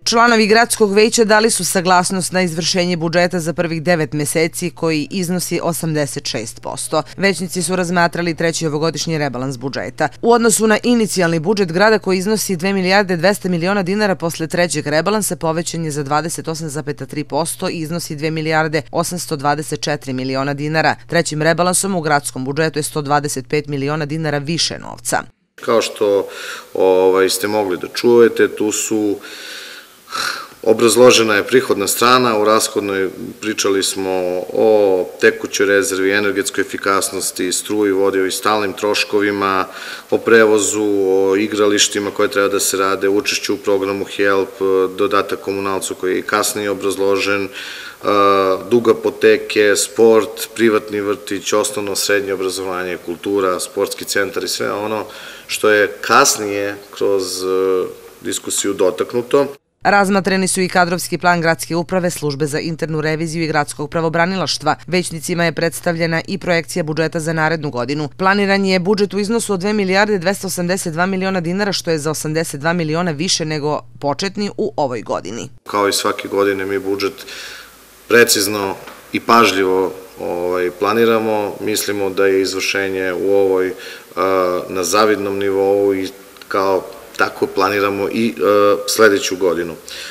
Članovi gradskog veća dali su saglasnost na izvršenje budžeta za prvih 9 meseci koji iznosi 86%. Većnici su razmatrali treći ovogodišnji rebalans budžeta. U odnosu na inicijalni budžet grada koji iznosi 2 milijarde 200 miliona dinara posle trećeg rebalansa povećan je za 28,3% i iznosi 2 milijarde 824 miliona dinara. Trećim rebalansom u gradskom budžetu je 125 miliona dinara više novca. Kao što ste mogli da čujete, tu su obrazložena je prihodna strana, u rashodnoj pričali smo o tekućoj rezervi, energetskoj efikasnosti, struji, vodi i stalnim troškovima, o prevozu, o igralištima koje treba da se rade, učešću u programu HELP, dodatak komunalcu koji je kasnije obrazložen, dug apoteke, sport, privatni vrtić, osnovno srednje obrazovanje, kultura, sportski centar i sve ono što je kasnije kroz diskusiju dotaknuto. Razmatreni su i kadrovski plan gradske uprave, službe za internu reviziju i gradskog pravobranilaštva. Većnicima je predstavljena i projekcija budžeta za narednu godinu. Planiran je budžet u iznosu od 2 milijarde 282 miliona dinara, što je za 82 miliona više nego početni u ovoj godini. Kao i svake godine mi budžet precizno i pažljivo planiramo. Mislimo da je izvršenje u ovoj na zavidnom nivou i kao tako planiramo i sledeću godinu.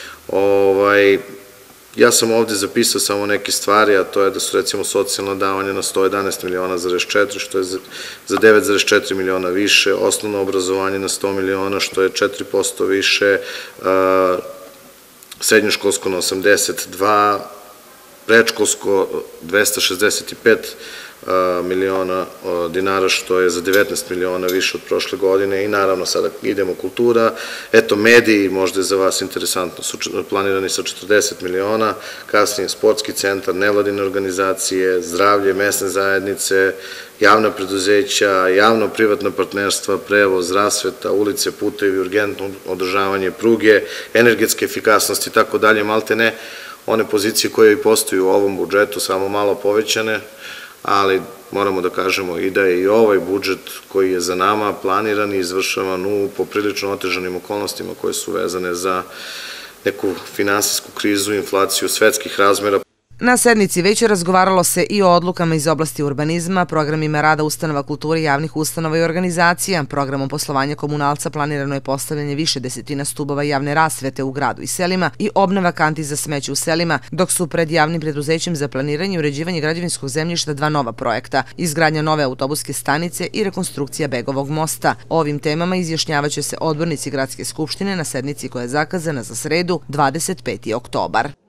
Ja sam ovde zapisao samo neke stvari, a to je da su recimo socijalna davanja na 111 miliona zarez 4, što je za 9,4 miliona više, osnovno obrazovanje na 100 miliona, što je 4% više, srednjoškolsko na 82, predškolsko 265 miliona dinara, što je za 19 miliona više od prošle godine i naravno sada idemo kultura. Eto, mediji, možda je za vas interesantno, su planirani sa 40 miliona, kasnije sportski centar, nevladine organizacije, zdravlje, mesne zajednice, javna preduzeća, javno-privatna partnerstva, prevoz, rasveta, ulice, putevi, urgentno održavanje pruge, energetske efikasnosti i tako dalje, malte ne, one pozicije koje i postoji u ovom budžetu, samo malo povećane, ali moramo da kažemo i da je i ovaj budžet koji je za nama planiran i izvršavan u poprilično otežanim okolnostima koje su vezane za neku finansijsku krizu, inflaciju svetskih razmera. Na sednici veća razgovaralo se i o odlukama iz oblasti urbanizma, programima rada ustanova kulture, javnih ustanova i organizacija. Programom poslovanja komunalca planirano je postavljanje više desetina stubova javne rasvete u gradu i selima i obnova kanti za smeće u selima, dok su pred javnim preduzećem za planiranje i uređivanje građevinskog zemljišta dva nova projekta, izgradnja nove autobuske stanice i rekonstrukcija Begovog mosta. O ovim temama izjašnjavaće se odbornici Gradske skupštine na sednici koja je zakazana za sredu 25. oktobar.